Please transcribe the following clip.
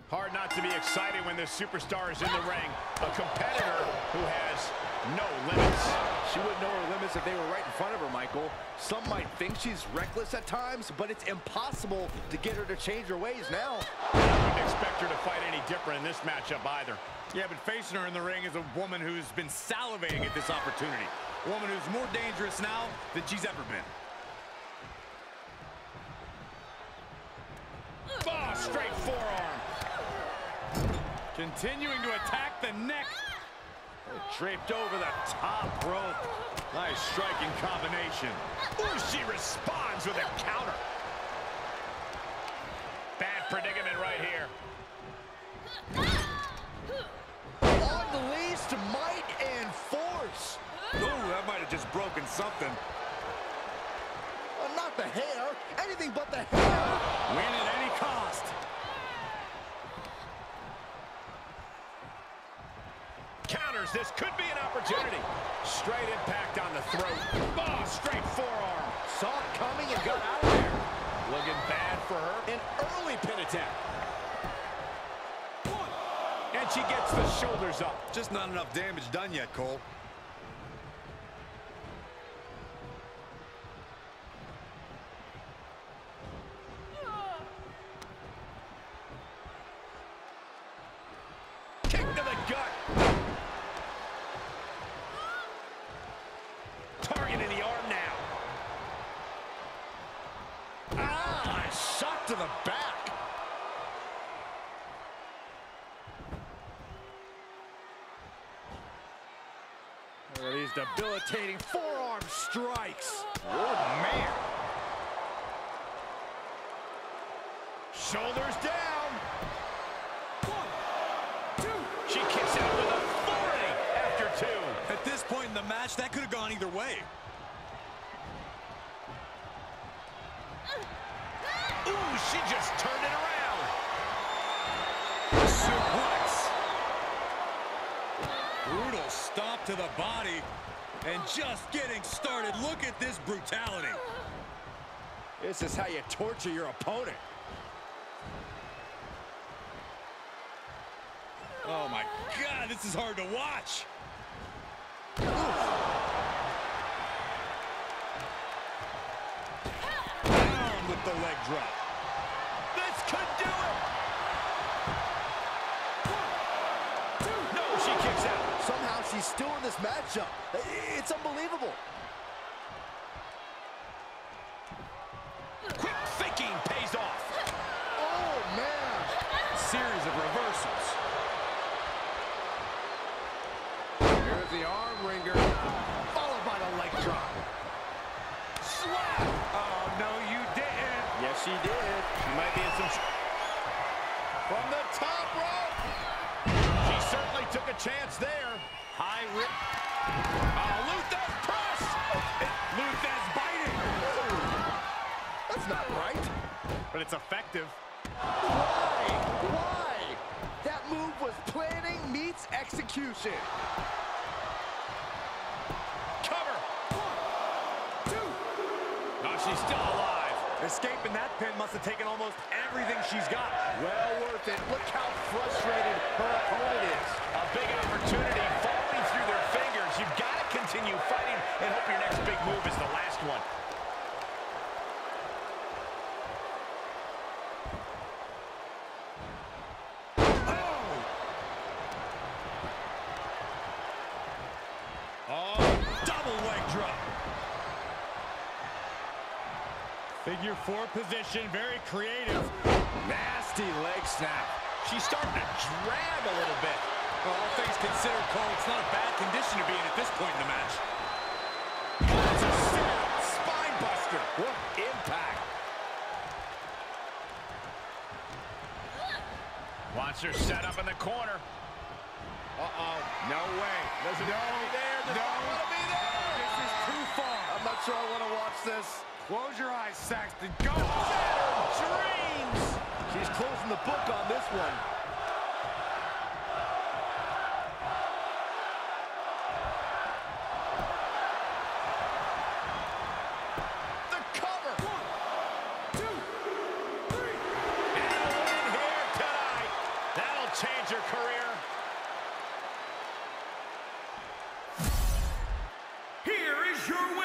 Hard not to be excited when this superstar is in the ring. A competitor who has no limits. She wouldn't know her limits if they were right in front of her, Michael. Some might think she's reckless at times, but it's impossible to get her to change her ways now. I wouldn't expect her to fight any different in this matchup either. Yeah, but facing her in the ring is a woman who's been salivating at this opportunity. A woman who's more dangerous now than she's ever been. Oh, straight forearm. Continuing to attack the neck. Draped over the top rope. Nice striking combination. Ooh, she responds with a counter. Bad predicament right here. On the least, might and force. Ooh, that might have just broken something. Not the hair, anything but the hair. Win at any cost. Counters, this could be an opportunity. Straight impact on the throat. Oh, straight forearm. Saw it coming and got out of there. Looking bad for her. An early pin attempt. And she gets the shoulders up. Just not enough damage done yet, Cole. Kick to the gut. Targeting the arm now. Ah, shot to the back. These debilitating Forearm strikes. oh, man. Shoulders down. 1, 2. She kicks out with authority after 2. At this point in the match, that could have gone either way. Ooh, she just turned it around. Suplex. Brutal stomp to the body. And just getting started. Look at this brutality. This is how you torture your opponent. Oh my God, this is hard to watch. Down with the leg drop. This could do it. 1, 2. No, she kicks out. Somehow she's still in this matchup. It's unbelievable. Quick thinking pays off. Oh, man. Series of reversals. Here's the arm wringer, followed by the leg drop. Slap. Oh, no, you didn't. Yes, she did. She might be in some... From the top rope. She certainly took a chance there. High rip. Oh, Luther's press. Luther's biting. That's not right. But it's effective. Why? That move was planning meets execution. Cover. 1, 2. No, she's still alive. Escaping that pin must have taken almost everything she's got. Well worth it. Look how frustrated her opponent is. A big opportunity falling through their fingers. You've got to continue fighting and hope your next big move is the last one. Oh, double leg drop. Figure 4 position, very creative. Nasty leg snap. She's starting to drag a little bit. Well, all things considered, Cole, it's not a bad condition to be in at this point in the match. That's a spine buster. What impact. Wants her set up in the corner. Uh-oh. No way. Doesn't want to be there. Doesn't want to be there. This is too far. I'm not sure I want to watch this. Close your eyes, Saxton. Go! Dreams. She's closing the book on this one. The cover. 1, 2, 3. And a win here tonight. change your career. Here is your